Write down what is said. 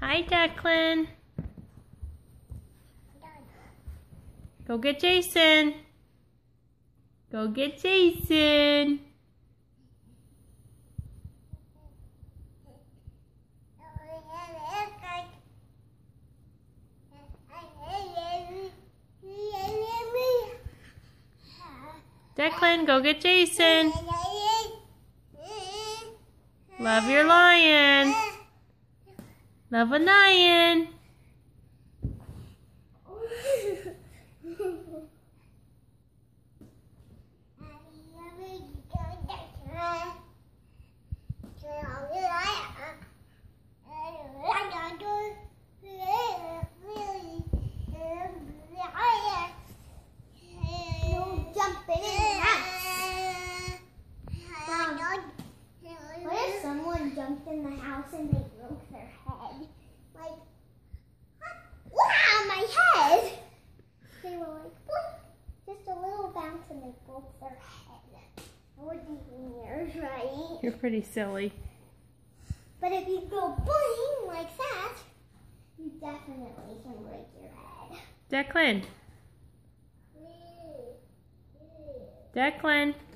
Hi, Declan. Go get Jason. Go get Jason. Declan, go get Jason. Love your lion. Love a lion. Jumped in the house and they broke their head. Like, wow, my head! They were like, boink, just a little bounce and they broke their head. I would be yours, right? You're pretty silly. But if you go boing like that, you definitely can break your head. Declan. Declan.